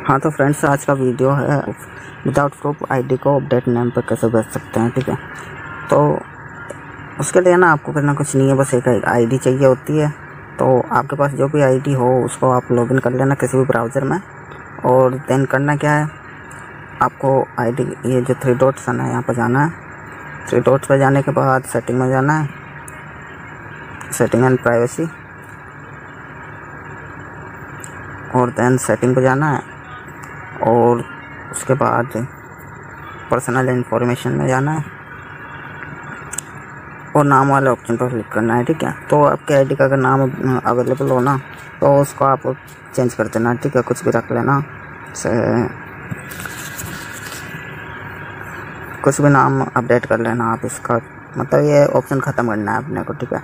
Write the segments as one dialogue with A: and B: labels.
A: हाँ तो फ्रेंड्स, आज का वीडियो है विदाउट प्रूफ आईडी को अपडेट नेम पर कैसे भेज सकते हैं। ठीक है, तो उसके लिए ना आपको करना कुछ नहीं है, बस एक आईडी चाहिए होती है। तो आपके पास जो भी आईडी हो उसको आप लॉगिन कर लेना किसी भी ब्राउज़र में, और देन करना क्या है, आपको आईडी ये जो 3 डॉट्स है ना, यहाँ पर जाना है। 3 डॉट्स पर जाने के बाद सेटिंग में जाना है, सेटिंग एंड प्राइवेसी, और देन सेटिंग पे जाना है, और उसके बाद पर्सनल इन्फॉर्मेशन में जाना है और नाम वाले ऑप्शन पर क्लिक करना है। ठीक है, तो आपके आईडी का अगर नाम अवेलेबल हो ना तो उसको आप चेंज कर देना। ठीक है, कुछ भी रख लेना, कुछ भी नाम अपडेट कर लेना आप इसका, मतलब ये ऑप्शन ख़त्म करना है अपने को। ठीक है,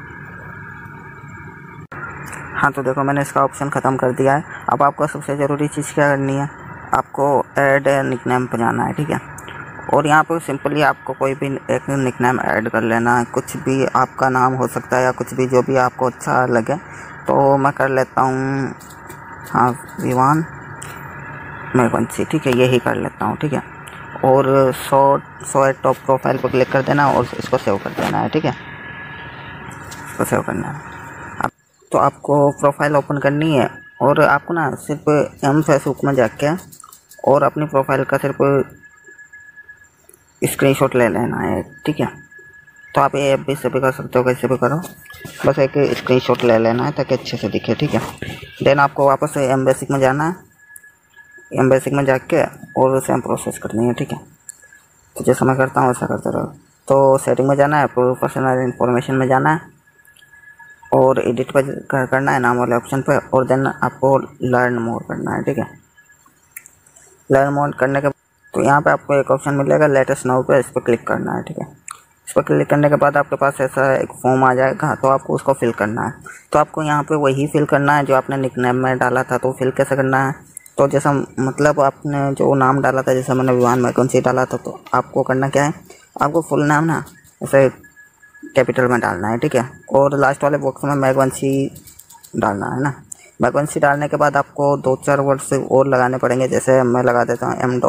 A: हाँ तो देखो मैंने इसका ऑप्शन ख़त्म कर दिया है। अब आपको सबसे ज़रूरी चीज़ क्या करनी है, आपको ऐड निकनेम पर जाना है। ठीक है, और यहाँ पर सिंपली आपको कोई भी एक निकनेम ऐड कर लेना है, कुछ भी आपका नाम हो सकता है या कुछ भी जो भी आपको अच्छा लगे। तो मैं कर लेता हूँ, हाँ, विवान मेघवंशी। ठीक है, यही कर लेता हूँ। ठीक है, और शो एट टॉप प्रोफाइल पर क्लिक कर देना और इसको सेव कर देना है। ठीक है, इसको सेव करना है। तो आपको प्रोफाइल ओपन करनी है और आपको ना सिर्फ एम फेसबुक में जाके और अपनी प्रोफाइल का सिर्फ स्क्रीनशॉट ले लेना है। ठीक है, तो आप ये भी से भी कर सकते हो, कैसे भी करो, बस एक स्क्रीनशॉट ले लेना है ताकि अच्छे से दिखे। ठीक है, देन आपको वापस एम बेसिक में जाना है, एम बेसिक में जाके और सेम प्रोसेस करनी है। ठीक है, तो जैसा मैं करता हूँ वैसा करते रहो। तो सेटिंग में जाना है, पर्सनल इन्फॉर्मेशन में जाना है और एडिट पर करना है नाम वाले ऑप्शन पर, और देन आपको लर्न मोर करना है। ठीक है, लर्न मोर करने के तो यहाँ पे आपको एक ऑप्शन मिलेगा लेटेस्ट नाउ पे, इस पर क्लिक करना है। ठीक है, इस पर क्लिक करने के बाद आपके पास ऐसा एक फॉर्म आ जाएगा, तो आपको उसको फिल करना है। तो आपको यहाँ पे वही फिल करना है जो आपने निकनेम में डाला था। तो फिल कैसे करना है, तो जैसा मतलब आपने जो नाम डाला था, जैसे मैंने विवान मेघवंशी डाला था, तो आपको करना क्या है, आपको फुल नाम ना ऐसे कैपिटल में डालना है। ठीक है, और लास्ट वाले बॉक्स में मेघवंशी डालना है ना। मेघवंशी डालने के बाद आपको 2-4 वर्ड्स और लगाने पड़ेंगे, जैसे मैं लगा देता हूँ एम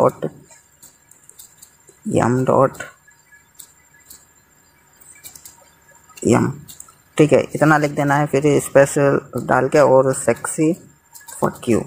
A: डॉट यम। ठीक है, इतना लिख देना है, फिर स्पेस डाल के और सेक्सी फक यू।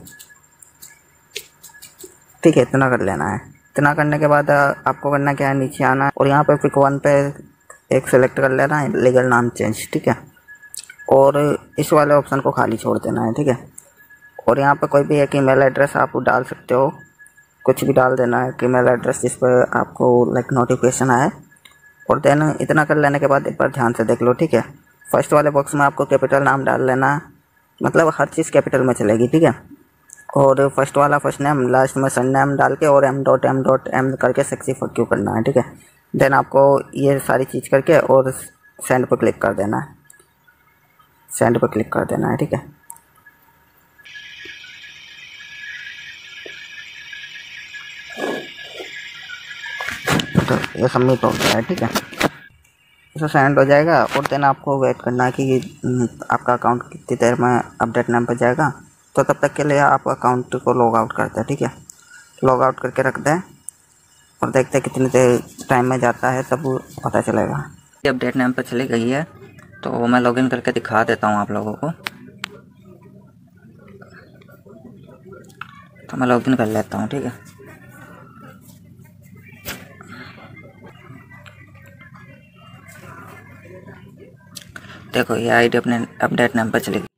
A: ठीक है, इतना कर लेना है। इतना करने के बाद आपको करना क्या है, नीचे आना है और यहाँ पे पिक 1 पे एक सेलेक्ट कर लेना है, लीगल नाम चेंज। ठीक है, और इस वाले ऑप्शन को खाली छोड़ देना है। ठीक है, और यहाँ पे कोई भी एक ईमेल एड्रेस आप डाल सकते हो, कुछ भी डाल देना है, ईमेल एड्रेस जिस पर आपको लाइक नोटिफिकेशन आए। और देन इतना कर लेने के बाद एक बार ध्यान से देख लो। ठीक है, फर्स्ट वाले बॉक्स में आपको कैपिटल नाम डाल लेना है, मतलब हर चीज़ कैपिटल में चलेगी। ठीक है, और फर्स्ट वाला फर्स्ट नेम, लास्ट में सन नेम डाल के और एम करके सेक्सी फक यू करना है। ठीक है, देन आपको ये सारी चीज़ करके और सेंड पर क्लिक कर देना है, सेंड पर क्लिक कर देना है। ठीक है, तो ये सबमिट हो गया है। ठीक है, इसे सेंड हो जाएगा और देन आपको वेट करना है कि आपका अकाउंट कितनी देर में अपडेट नाम पर जाएगा। तो तब तक के लिए आप अकाउंट को लॉग आउट करते हैं। ठीक है, लॉग आउट करके रख दें और देखते हैं कितनी देर टाइम में जाता है, तब पता चलेगा। अपडेट नाम पर चली गई है, तो मैं लॉगिन करके दिखा देता हूँ आप लोगों को। तो मैं लॉगिन कर लेता हूँ। ठीक है, देखो ये आईडी अपने अपडेट नाम पर चली गई।